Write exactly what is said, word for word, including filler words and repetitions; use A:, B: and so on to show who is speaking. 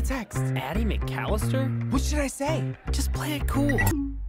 A: text.
B: Addie McAllister?
A: What should I say?
B: Just play it cool.